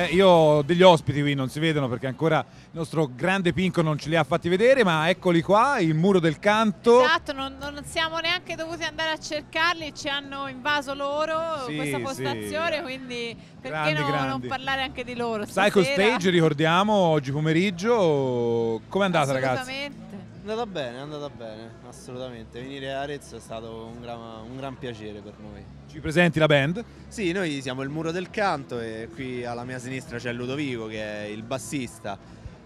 io ho degli ospiti qui, non si vedono perché ancora il nostro grande Pinco non ce li ha fatti vedere, ma eccoli qua, il Muro del Canto. Esatto, non siamo neanche dovuti andare a cercarli, ci hanno invaso loro questa postazione, quindi perché non parlare anche di loro Psycho stasera? Stage, ricordiamo, oggi pomeriggio. Com'è andata, ragazzi? È andata bene, assolutamente. Venire a Arezzo è stato un gran piacere per noi. Ci presenti la band? Sì, noi siamo il Muro del Canto e qui alla mia sinistra c'è Ludovico che è il bassista,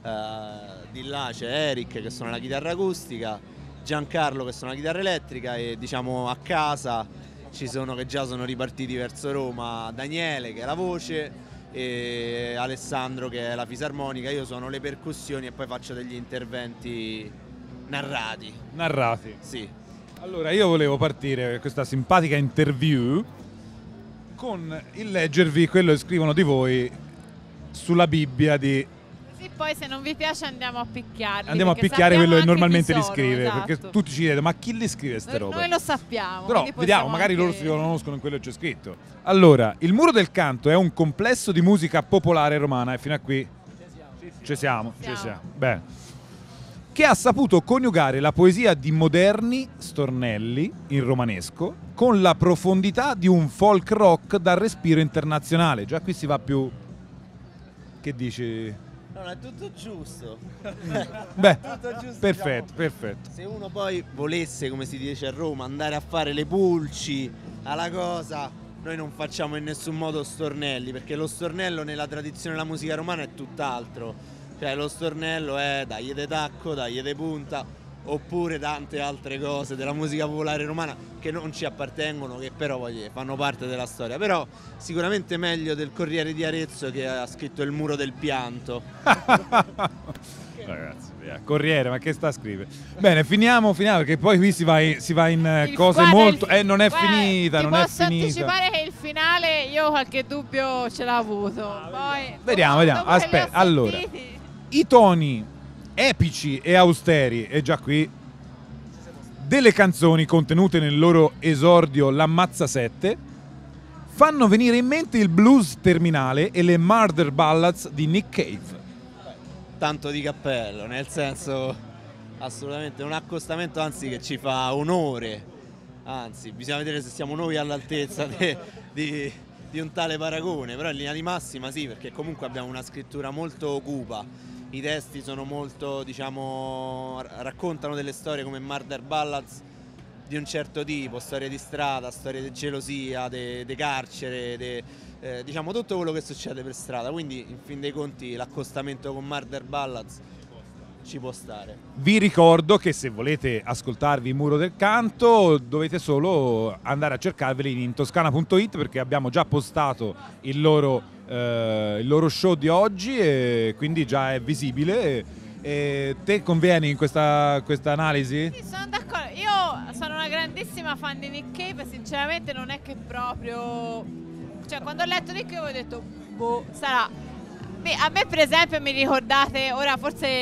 di là c'è Eric che suona la chitarra acustica, Giancarlo che suona la chitarra elettrica e diciamo a casa ci sono che già sono ripartiti verso Roma Daniele che è la voce e Alessandro che è la fisarmonica, io suono le percussioni e poi faccio degli interventi narrati. Sì. Allora io volevo partire per questa simpatica interview con il leggervi quello che scrivono di voi sulla Bibbia di... Sì, poi se non vi piace andiamo a picchiarli. Andiamo a picchiare quello che normalmente li scrive, esatto. Perché tutti ci chiedono ma chi li scrive queste robe? Noi lo sappiamo. Però vediamo, magari loro si conoscono in quello che c'è scritto. Allora, il Muro del Canto è un complesso di musica popolare romana e fino a qui ci siamo. Bene. Che ha saputo coniugare la poesia di moderni stornelli in romanesco con la profondità di un folk rock dal respiro internazionale. Già qui si va più... Che dici? No, è tutto giusto. Beh, tutto giusto, perfetto, diciamo, perfetto. Se uno poi volesse, come si dice a Roma, andare a fare le pulci alla cosa, noi non facciamo in nessun modo stornelli, perché lo stornello nella tradizione della musica romana è tutt'altro. Cioè lo stornello è dagli de tacco, dagli de punta, oppure tante altre cose della musica popolare romana che non ci appartengono, che però fanno parte della storia. Però sicuramente meglio del Corriere di Arezzo che ha scritto Il Muro del Pianto. Ragazzi, Corriere, ma che sta a scrivere? Bene, finiamo perché poi qui si va in cose molto... non è finita, non è finita. Posso anticipare che il finale io qualche dubbio ce l'ho avuto. Poi, vediamo. Aspetta, allora... I toni epici e austeri, e già qui, delle canzoni contenute nel loro esordio L'Ammazza 7 fanno venire in mente il blues terminale e le murder ballads di Nick Cave. Tanto di cappello, nel senso assolutamente un accostamento anzi che ci fa onore, anzi bisogna vedere se siamo noi all'altezza di un tale paragone, però in linea di massima sì, perché comunque abbiamo una scrittura molto cupa. I testi sono molto, diciamo, raccontano delle storie come murder ballads di un certo tipo, storie di strada, storie di gelosia, di carcere, diciamo tutto quello che succede per strada, quindi in fin dei conti l'accostamento con murder ballads ci può stare. Vi ricordo che se volete ascoltarvi il Muro del Canto dovete solo andare a cercarveli in intoscana.it perché abbiamo già postato il loro show di oggi e quindi già è visibile. E te convieni in questa analisi? Sì, sono d'accordo. Io sono una grandissima fan di Nick Cave, sinceramente non è che proprio... Cioè, quando ho letto Nick Cave ho detto, boh, sarà... A me per esempio mi ricordate, ora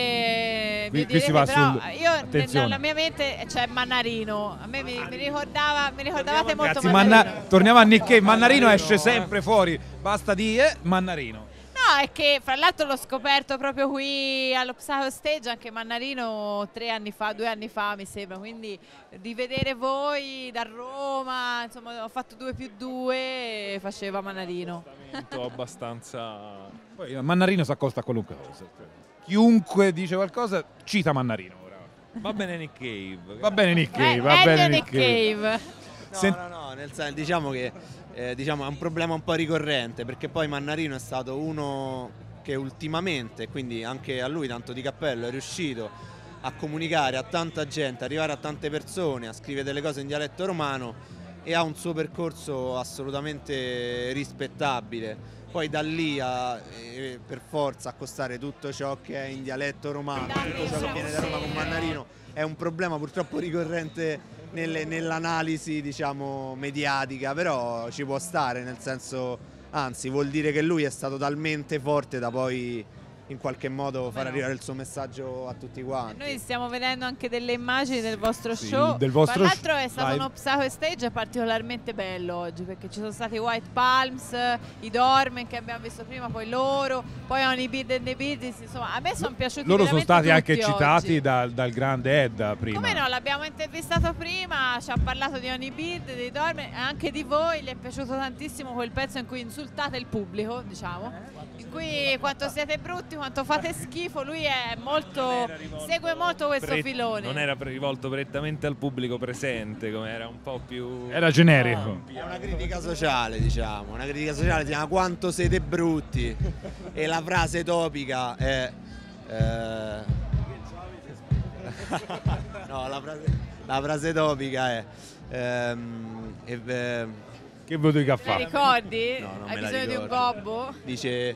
forse qui si va però io attenzione. nella mia mente c'è Mannarino, a me mi ricordavate molto Ragazzi, Mannarino. torniamo a Nick Cave, Mannarino esce sempre fuori, basta dire Mannarino. No, è che fra l'altro l'ho scoperto proprio qui allo Psycho Stage, anche Mannarino 2 anni fa mi sembra, quindi di vedere voi da Roma, insomma ho fatto 2+2 e faceva Mannarino. Abbastanza... Poi Mannarino si accosta a qualunque cosa. Chiunque dice qualcosa cita Mannarino ora. Va bene Nick Cave. Va bene Nick Cave, va bene Nick Cave. No, nel senso, diciamo che è un problema un po' ricorrente, perché poi Mannarino è stato uno che ultimamente, quindi anche a lui tanto di cappello, è riuscito a comunicare a tanta gente, arrivare a tante persone, a scrivere delle cose in dialetto romano e ha un suo percorso assolutamente rispettabile. Poi da lì a per forza accostare tutto ciò che è in dialetto romano, tutto ciò che viene da Roma con Mannarino è un problema purtroppo ricorrente nell'analisi, diciamo, mediatica, però ci può stare, nel senso, anzi vuol dire che lui è stato talmente forte da poi in qualche modo far arrivare il suo messaggio a tutti quanti. Noi stiamo vedendo anche delle immagini del vostro Sì, show. del vostro Tra l'altro è stato live. uno Psycho Stage particolarmente bello oggi, perché ci sono stati i White Palms, i Dormen che abbiamo visto prima, poi loro, poi Honey Beard and the Beards, insomma a me sono piaciuti Loro sono veramente stati anche tutti citati oggi. dal grande Ed prima. Come no, l'abbiamo intervistato prima, ci ha parlato di Honey Beard, dei Dormen, anche di voi, gli è piaciuto tantissimo quel pezzo in cui insultate il pubblico, diciamo, in cui quanto siete brutti, quanto fate schifo, lui è molto, segue molto questo filone. Non era rivolto prettamente al pubblico presente, come era un po' più... Era generico. È una critica sociale, diciamo, una critica sociale, si chiama quanto siete brutti, e la frase topica è... no, la frase topica è... Che ve lo dica a La fare? ricordi? No, non Hai me la bisogno di un ricordo. gobbo? Dice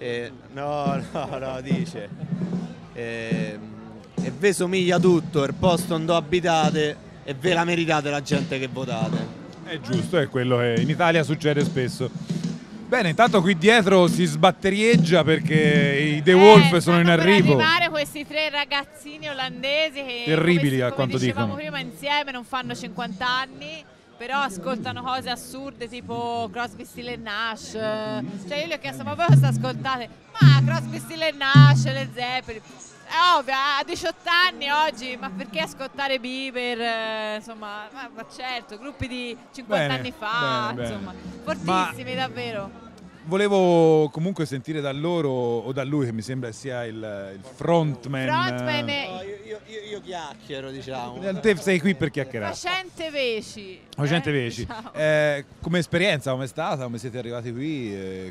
dice e ve somiglia tutto, il posto dove abitate e ve la meritate la gente che votate. È giusto, è quello che in Italia succede spesso. Bene, intanto qui dietro si sbatterieggia perché i The Wolf sono in stanno per arrivo. arrivare questi 3 ragazzini olandesi che Terribili, a come quanto dicevamo dicono. prima, insieme non fanno 50 anni, però ascoltano cose assurde tipo Crosby, Stills Nash. Cioè io gli ho chiesto, ma voi cosa ascoltate? Ma Crosby, Stills Nash, Led Zeppelin. È ovvio, a 18 anni oggi, ma perché ascoltare Bieber? Insomma, ma certo, gruppi di 50 Bene, anni fa, bene, insomma, bene. fortissimi davvero. Volevo comunque sentire da loro o da lui, che mi sembra sia il frontman. Frontman No, io chiacchiero, diciamo. Te sei qui per chiacchierare. Facente Veci. Facente Veci. Diciamo. Come esperienza, come è stata? Come siete arrivati qui?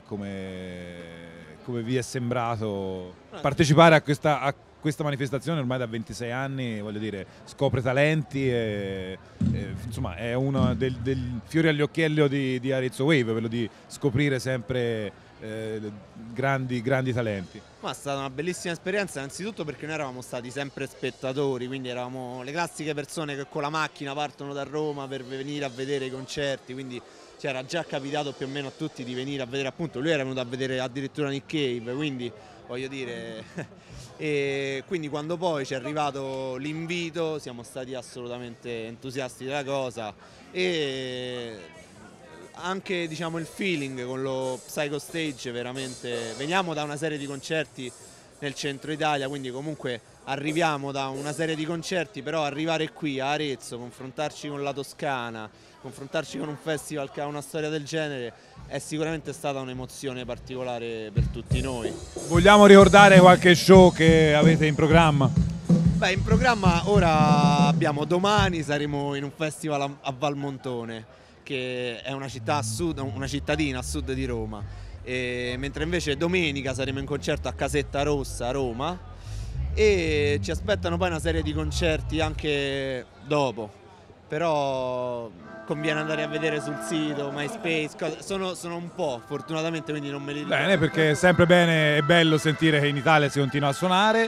Come vi è sembrato partecipare a questa manifestazione ormai da 26 anni? Voglio dire, scopre talenti e insomma è uno del fiore agli occhiello di Arezzo Wave, quello di scoprire sempre grandi talenti. Ma è stata una bellissima esperienza, innanzitutto perché noi eravamo stati sempre spettatori, quindi eravamo le classiche persone che con la macchina partono da Roma per venire a vedere i concerti, quindi ci era già capitato più o meno a tutti di venire a vedere, appunto lui era venuto a vedere addirittura Nick Cave, quindi voglio dire... E quindi quando poi ci è arrivato l'invito siamo stati assolutamente entusiasti della cosa, e anche diciamo il feeling con lo Psycho Stage, veramente veniamo da una serie di concerti nel centro Italia, quindi comunque arriviamo da una serie di concerti, però arrivare qui a Arezzo, confrontarci con la Toscana, confrontarci con un festival che ha una storia del genere è sicuramente stata un'emozione particolare per tutti noi. Vogliamo ricordare qualche show che avete in programma? Beh, in programma ora abbiamo domani, saremo in un festival a Valmontone, che è una città a sud, una cittadina a sud di Roma, mentre invece domenica saremo in concerto a Casetta Rossa a Roma, e ci aspettano poi una serie di concerti anche dopo, però conviene andare a vedere sul sito, MySpace, sono un po', fortunatamente, quindi non me li ricordo. Bene, perché è sempre bene e bello sentire che in Italia si continua a suonare.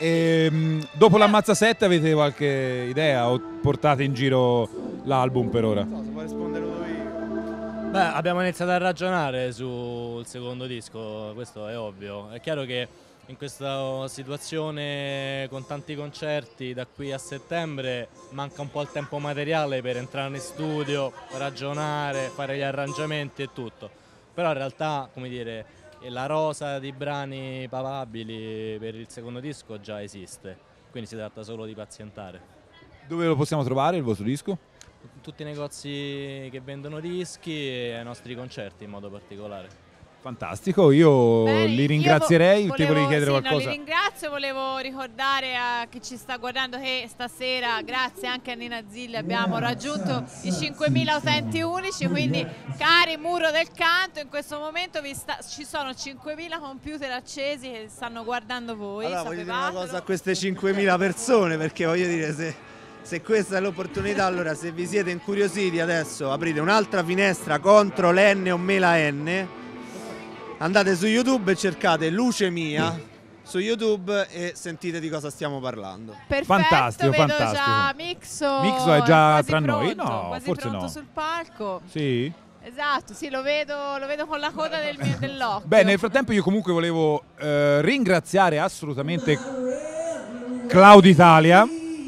Dopo l'Ammazza 7 avete qualche idea o portate in giro l'album per ora? Non so, se vuoi rispondere dove io. Beh, abbiamo iniziato a ragionare sul secondo disco, questo è ovvio. È chiaro che in questa situazione con tanti concerti da qui a settembre manca un po' il tempo materiale per entrare in studio, ragionare, fare gli arrangiamenti e tutto. Però in realtà, come dire, la rosa di brani papabili per il secondo disco già esiste, quindi si tratta solo di pazientare. Dove lo possiamo trovare il vostro disco? Tutti i negozi che vendono dischi e ai nostri concerti in modo particolare. Fantastico, io Bene, li ringrazierei. Ti volevi chiedere sì, qualcosa? No, li ringrazio, volevo ricordare a chi ci sta guardando che stasera, grazie anche a Nina Zilli, abbiamo raggiunto i 5.000 utenti unici, quindi cari Muro del Canto, in questo momento ci sono 5.000 computer accesi che stanno guardando voi. Allora voglio dire una sapevatelo. cosa a queste 5.000 persone, perché voglio dire, se questa è l'opportunità, allora se vi siete incuriositi adesso aprite un'altra finestra contro l'N o me la N, andate su YouTube e cercate Luce Mia su YouTube e sentite di cosa stiamo parlando. Perfetto, Fantastico, vedo fantastico. già Mixo Mixo è già quasi tra noi? pronto, No, quasi forse pronto no. sul palco. Sì? Esatto, sì, lo vedo con la coda dell'occhio. Beh, nel frattempo io comunque volevo ringraziare assolutamente Cloud Italia.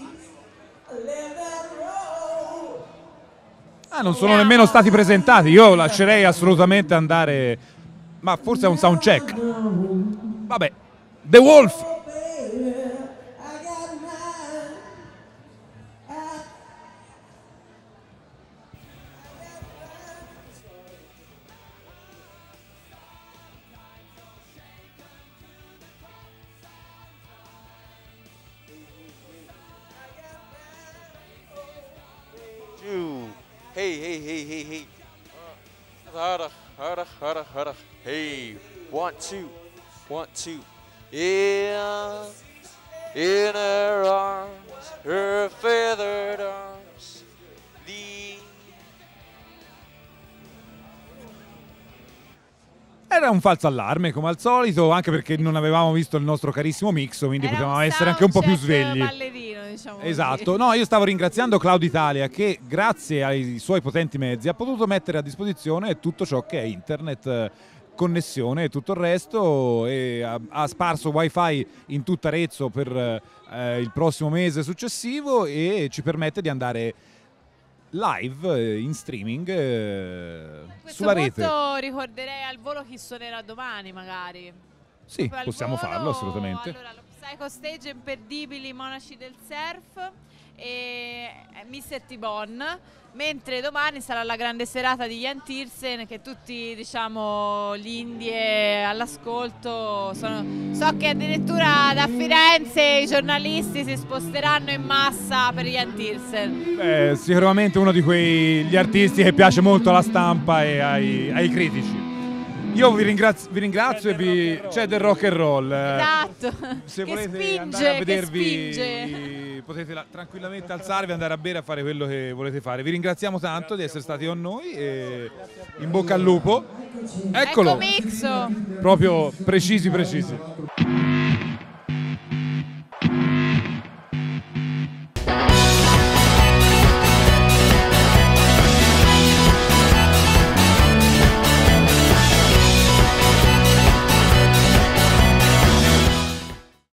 Ah, non sono nemmeno stati presentati, io lascerei assolutamente andare, ma forse è un sound check. Vabbè, The Wolf. Hey, hey, hey, hey, hey. Harder. Hey, 1, 2, 1, 2. Yeah, in her arms, her feathered arms, Era un falso allarme come al solito, anche perché non avevamo visto il nostro carissimo Mixo, quindi Era potevamo un essere anche un po' più soundcheck svegli. ballerino, diciamo così. Esatto, no, io stavo ringraziando Cloud Italia che grazie ai suoi potenti mezzi ha potuto mettere a disposizione tutto ciò che è internet, connessione e tutto il resto, e ha sparso wifi in tutta Arezzo per il prossimo mese successivo e ci permette di andare live in streaming sulla rete. A questo punto ricorderei al volo chi suonerà domani magari. Sì, Proprio al possiamo volo. farlo assolutamente. Allora, lo Psycho Stage Imperdibili, Monaci del Surf e Mr. T-Bone, mentre domani sarà la grande serata di Ian Tiersen, che tutti, diciamo, gli indie all'ascolto so che addirittura da Firenze i giornalisti si sposteranno in massa per Ian Tiersen. Beh, sicuramente uno di quegli artisti che piace molto alla stampa e ai critici. Io vi ringrazio e c'è del rock and roll. Esatto. Se che volete spinge, andare a che vedervi, spinge. potete tranquillamente alzarvi, andare a bere, a fare quello che volete fare. Vi ringraziamo tanto di essere stati con noi e in bocca al lupo. Eccolo, Ecco Mixo. proprio precisi.